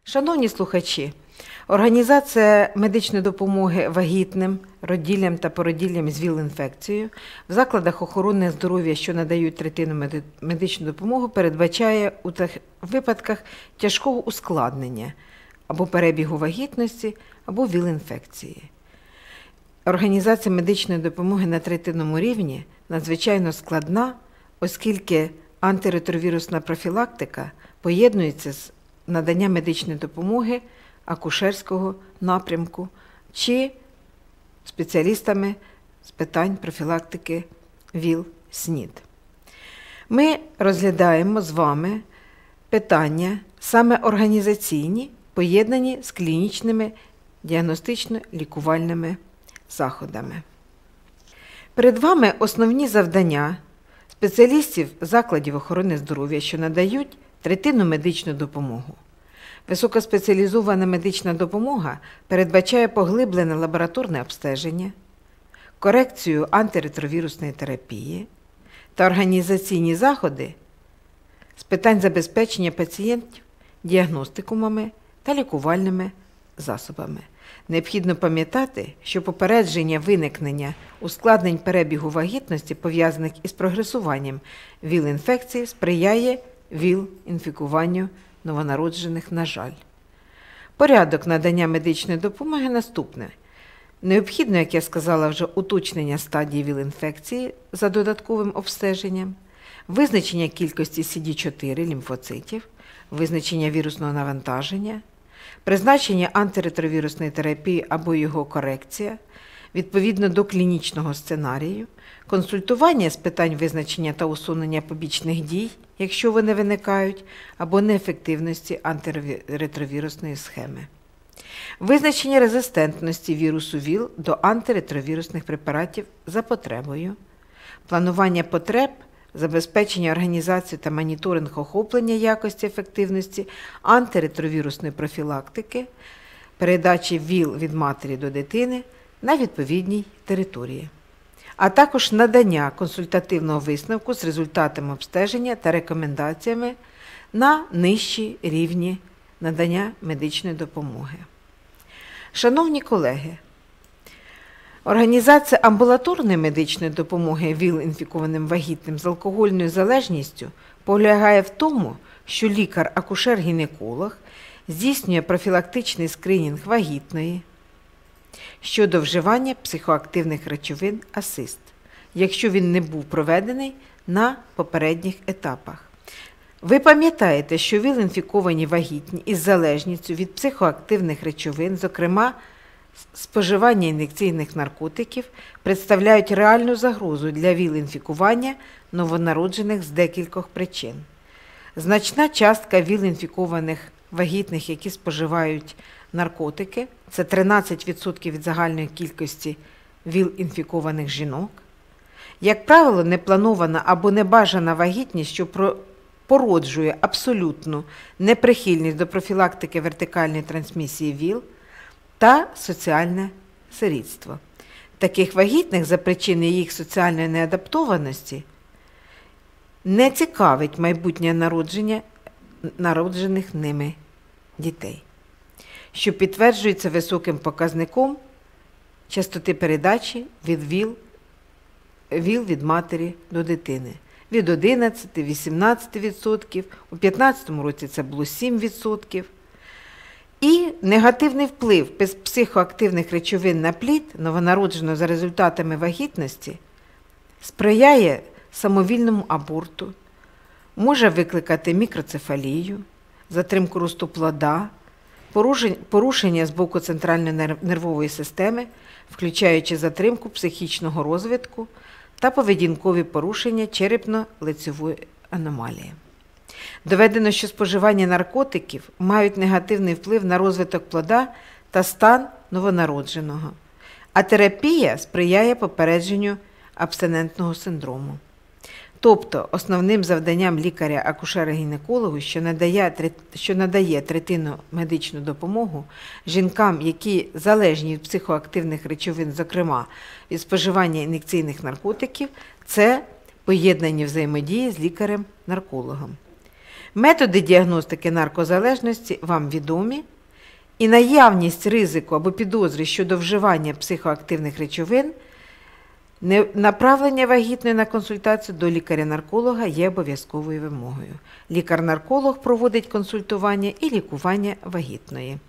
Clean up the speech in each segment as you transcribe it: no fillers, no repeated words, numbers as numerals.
Шановні слухачі, організація медичної допомоги вагітним, роділлям та породіллям з ВІЛ-інфекцією в закладах охорони здоров'я, що надають третинну медичну допомогу, передбачає у тих випадках тяжкого ускладнення або перебігу вагітності, або ВІЛ-інфекції. Організація медичної допомоги на третинному рівні надзвичайно складна, оскільки антиретровірусна профілактика поєднується з наданням медичної допомоги акушерського напрямку чи спеціалістами з питань профілактики ВІЛ-СНІД. Ми розглядаємо з вами питання саме організаційні, поєднані з клінічними діагностично-лікувальними заходами. Перед вами основні завдання спеціалістів закладів охорони здоров'я, що надають третинну медичну допомогу. Високоспеціалізована медична допомога передбачає поглиблене лабораторне обстеження, корекцію антиретровірусної терапії та організаційні заходи з питань забезпечення пацієнтів діагностикумами та лікувальними засобами. Необхідно пам'ятати, що попередження виникнення ускладнень перебігу вагітності, пов'язаних із прогресуванням ВІЛ-інфекції, сприяє ВІЛ-інфікуванню новонароджених, на жаль. Порядок надання медичної допомоги наступний. Необхідно, як я сказала вже, уточнення стадії ВІЛ-інфекції за додатковим обстеженням, визначення кількості CD4 лімфоцитів, визначення вірусного навантаження, призначення антиретровірусної терапії або його корекція, відповідно до клінічного сценарію, консультування з питань визначення та усунення побічних дій, якщо вони виникають, або неефективності антиретровірусної схеми. Визначення резистентності вірусу ВІЛ до антиретровірусних препаратів за потребою, планування потреб, забезпечення організації та моніторинг охоплення якості ефективності антиретровірусної профілактики, передачі ВІЛ від матері до дитини на відповідній території, а також надання консультативного висновку з результатами обстеження та рекомендаціями на нижчі рівні надання медичної допомоги. Шановні колеги, організація амбулаторної медичної допомоги ВІЛ-інфікованим вагітним з алкогольною залежністю полягає в тому, що лікар-акушер-гінеколог здійснює профілактичний скринінг вагітної щодо вживання психоактивних речовин асист, якщо він не був проведений на попередніх етапах. Ви пам'ятаєте, що ВІЛ-інфіковані вагітні із залежністю від психоактивних речовин, зокрема споживання ін'єкційних наркотиків, представляють реальну загрозу для ВІЛ-інфікування новонароджених з декількох причин. Значна частка ВІЛ-інфікованих вагітних, які споживають наркотики, це 13% від загальної кількості ВІЛ-інфікованих жінок. Як правило, непланована або небажана вагітність, що породжує абсолютну неприхильність до профілактики вертикальної трансмісії ВІЛ та соціальне сирітство. Таких вагітних за причини їх соціальної неадаптованості не цікавить майбутнє народження народжених ними дітей, що підтверджується високим показником частоти передачі ВІЛ від матері до дитини. Від 11-18%, у 2015 році це було 7%. І негативний вплив психоактивних речовин на плід новонародженого за результатами вагітності сприяє самовільному аборту, може викликати мікроцефалію, затримку росту плода, порушення з боку центральної нервової системи, включаючи затримку психічного розвитку та поведінкові порушення черепно-лицевої аномалії. Доведено, що споживання наркотиків мають негативний вплив на розвиток плода та стан новонародженого, а терапія сприяє попередженню абстинентного синдрому. Тобто, основним завданням лікаря-акушера-гінекологу, що надає третинну медичну допомогу жінкам, які залежні від психоактивних речовин, зокрема від споживання ін'єкційних наркотиків, це поєднані взаємодії з лікарем-наркологом. Методи діагностики наркозалежності вам відомі, і наявність ризику або підозри щодо вживання психоактивних речовин, направлення вагітної на консультацію до лікаря-нарколога є обов'язковою вимогою. Лікар-нарколог проводить консультування і лікування вагітної.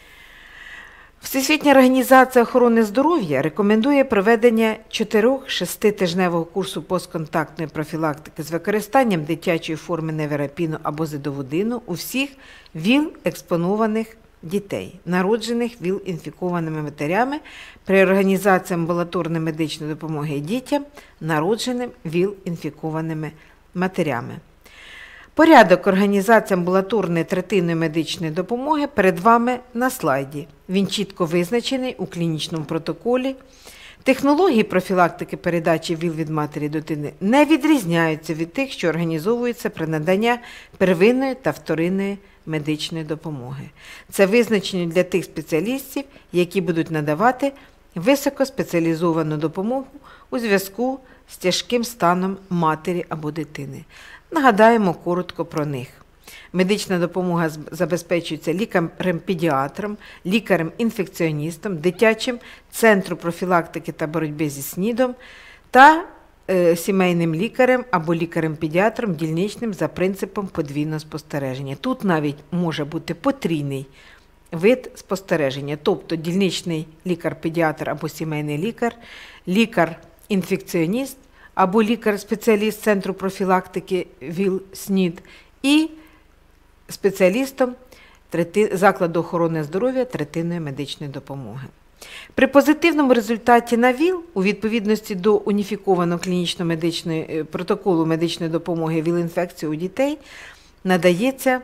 Всесвітня організація охорони здоров'я рекомендує проведення 4-6-тижневого курсу постконтактної профілактики з використанням дитячої форми неверапіну або зидовудину у всіх ВІЛ-експонованих дітей, народжених ВІЛ-інфікованими матерями при організації амбулаторної медичної допомоги дітям, народженим ВІЛ-інфікованими матерями. Порядок організації амбулаторної третинної медичної допомоги перед вами на слайді. Він чітко визначений у клінічному протоколі. Технології профілактики передачі ВІЛ від матері до дитини не відрізняються від тих, що організовуються при наданні первинної та вторинної медичної допомоги. Це визначено для тих спеціалістів, які будуть надавати високоспеціалізовану допомогу у зв'язку з тяжким станом матері або дитини. Нагадаємо коротко про них. Медична допомога забезпечується лікарем-педіатром, лікарем-інфекціоністом, дитячим центром профілактики та боротьби зі СНІДом та сімейним лікарем або лікарем-педіатром дільничним за принципом подвійного спостереження. Тут навіть може бути потрійний вид спостереження, тобто дільничний лікар-педіатр або сімейний лікар, лікар-інфекціоніст або лікар-спеціаліст Центру профілактики ВІЛ-СНІД і спеціалістом закладу охорони здоров'я третинної медичної допомоги. При позитивному результаті на ВІЛ, у відповідності до уніфікованого клінічного протоколу медичної допомоги ВІЛ-інфекції у дітей, надається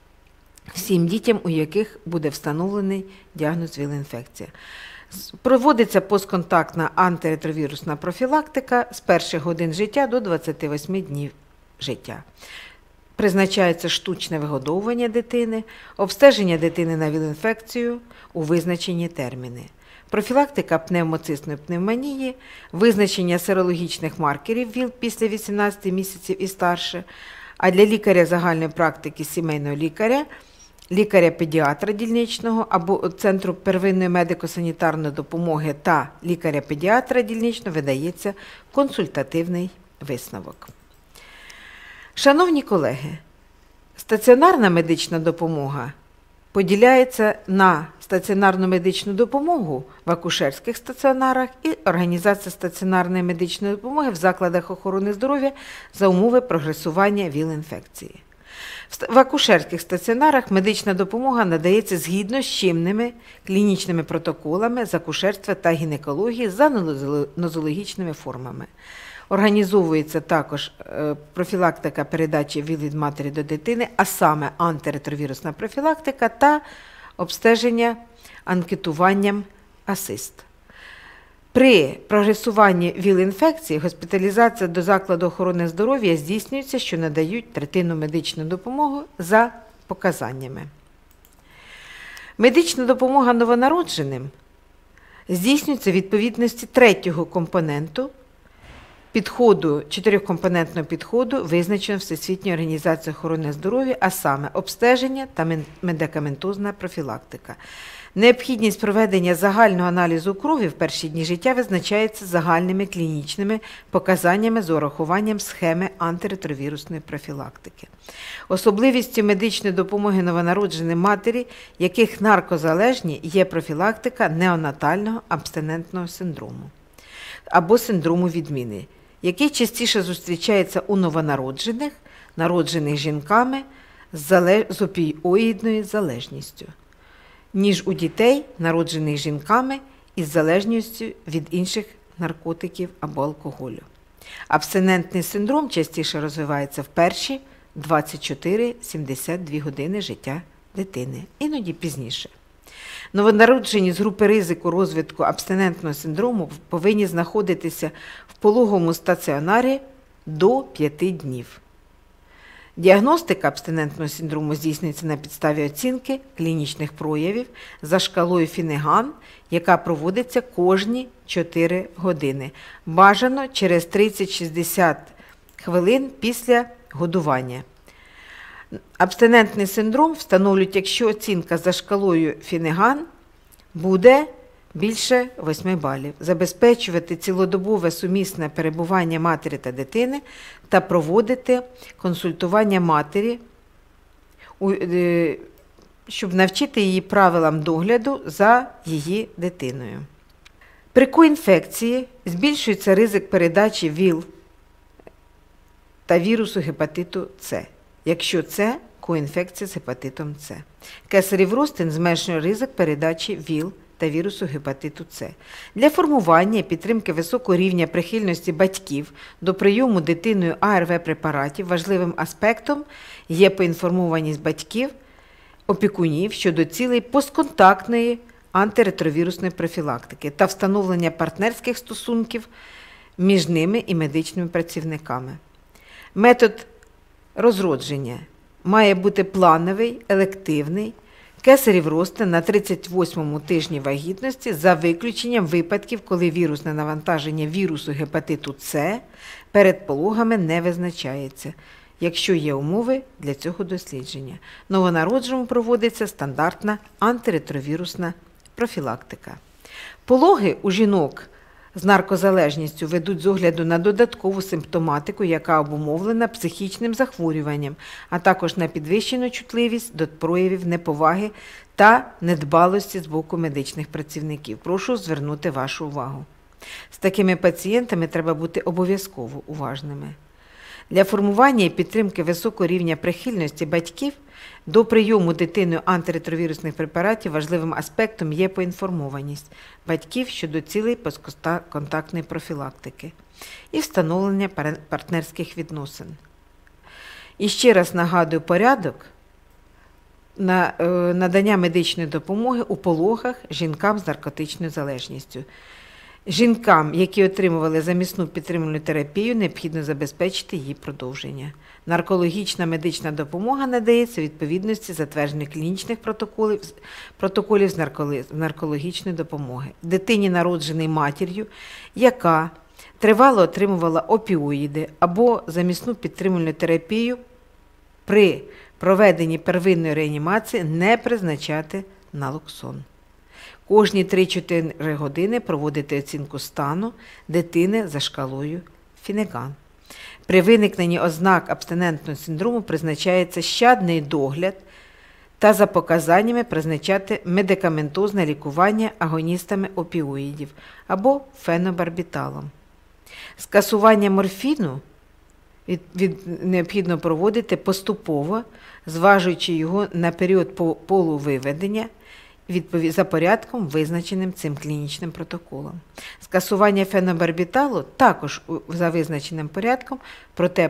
всім дітям, у яких буде встановлений діагноз ВІЛ-інфекція. Проводиться постконтактна антиретровірусна профілактика з перших годин життя до 28 днів життя. Призначається штучне вигодовування дитини, обстеження дитини на ВІЛ-інфекцію у визначені терміни. Профілактика пневмоцистної пневмонії, визначення серологічних маркерів ВІЛ після 18 місяців і старше, а для лікаря загальної практики сімейного лікаря, лікаря-педіатра дільничного або Центру первинної медико-санітарної допомоги та лікаря-педіатра дільничного видається консультативний висновок. Шановні колеги, стаціонарна медична допомога поділяється на стаціонарну медичну допомогу в акушерських стаціонарах і організацію стаціонарної медичної допомоги в закладах охорони здоров'я за умови прогресування ВІЛ-інфекції. В акушерських стаціонарах медична допомога надається згідно з чинними клінічними протоколами з акушерства та гінекології за нозологічними формами. Організовується також профілактика передачі ВІЛ від матері до дитини, а саме антиретровірусна профілактика та обстеження анкетуванням АСИСТ. При прогресуванні ВІЛ-інфекції госпіталізація до закладу охорони здоров'я здійснюється, що надають третинну медичну допомогу за показаннями. Медична допомога новонародженим здійснюється в відповідності третього компоненту чотирикомпонентного підходу, визначеного Всесвітньою організацією охорони здоров'я, а саме обстеження та медикаментозна профілактика. Необхідність проведення загального аналізу крові в перші дні життя визначається загальними клінічними показаннями з урахуванням схеми антиретровірусної профілактики. Особливістю медичної допомоги новонародженим матері, яких наркозалежні, є профілактика неонатального абстинентного синдрому або синдрому відміни, який частіше зустрічається у новонароджених, народжених жінками з опіоїдною залежністю, ніж у дітей, народжених жінками із залежністю від інших наркотиків або алкоголю. Абстинентний синдром частіше розвивається в перші 24-72 години життя дитини, іноді пізніше. Новонароджені з групи ризику розвитку абстинентного синдрому повинні знаходитися в пологовому стаціонарі до 5 днів. Діагностика абстинентного синдрому здійснюється на підставі оцінки клінічних проявів за шкалою Фіннеган, яка проводиться кожні 4 години, бажано через 30-60 хвилин після годування. Абстинентний синдром встановлюють, якщо оцінка за шкалою Фіннеган буде більше 8 балів, забезпечувати цілодобове сумісне перебування матері та дитини та проводити консультування матері, щоб навчити її правилам догляду за її дитиною. При коінфекції збільшується ризик передачі ВІЛ та вірусу гепатиту С, якщо це коінфекція з гепатитом С. Кесарів розтин зменшує ризик передачі ВІЛ та вірусу гепатиту С. Для формування і підтримки високого рівня прихильності батьків до прийому дитиною АРВ-препаратів важливим аспектом є поінформованість батьків, опікунів щодо цілей постконтактної антиретровірусної профілактики та встановлення партнерських стосунків між ними і медичними працівниками. Метод розродження має бути плановий, елективний, кесарів розтин на 38-му тижні вагітності за виключенням випадків, коли вірусне навантаження вірусу гепатиту С перед пологами не визначається, якщо є умови для цього дослідження. Новонародженому проводиться стандартна антиретровірусна профілактика. Пологи у жінок з наркозалежністю ведуть з огляду на додаткову симптоматику, яка обумовлена психічним захворюванням, а також на підвищену чутливість до проявів неповаги та недбалості з боку медичних працівників. Прошу звернути вашу увагу. З такими пацієнтами треба бути обов'язково уважними. Для формування і підтримки високого рівня прихильності батьків до прийому дитиною антиретровірусних препаратів важливим аспектом є поінформованість батьків щодо цілей постконтактної профілактики і встановлення партнерських відносин. І ще раз нагадую порядок надання медичної допомоги у пологах жінкам з наркотичною залежністю. Жінкам, які отримували замісну підтримувальну терапію, необхідно забезпечити її продовження. Наркологічна медична допомога надається у відповідності затверджених клінічних протоколів з наркологічної допомоги. Дитині, народженій матір'ю, яка тривало отримувала опіоїди або замісну підтримувальну терапію, при проведенні первинної реанімації не призначати налоксон. Кожні 3-4 години проводити оцінку стану дитини за шкалою Фіннеган. При виникненні ознак абстинентного синдрому призначається щадний догляд та за показаннями призначати медикаментозне лікування агоністами опіоїдів або фенобарбіталом. Скасування морфіну необхідно проводити поступово, зважуючи його на період полувиведення, за порядком, визначеним цим клінічним протоколом. Скасування фенобарбіталу також за визначеним порядком, проте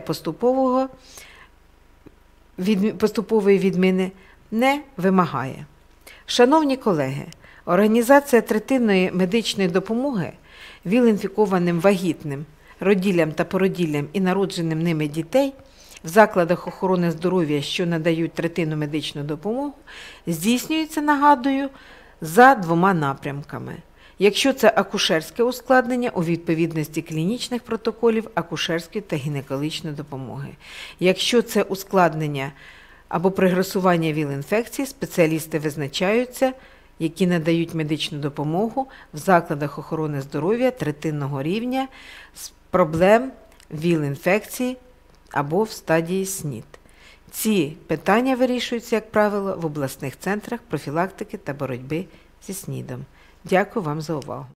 поступової відміни не вимагає. Шановні колеги, організація третинної медичної допомоги ВІЛ-інфікованим вагітним, роділлям та породіллям і народженим ними дітей в закладах охорони здоров'я, що надають третинну медичну допомогу, здійснюється, нагадую, за 2 напрямками. Якщо це акушерське ускладнення у відповідності клінічних протоколів акушерської та гінекологічної допомоги. Якщо це ускладнення або прогресування ВІЛ-інфекції, спеціалісти визначаються, які надають медичну допомогу в закладах охорони здоров'я третинного рівня з проблем ВІЛ-інфекції або в стадії СНІД. Ці питання вирішуються, як правило, в обласних центрах профілактики та боротьби зі СНІДом. Дякую вам за увагу.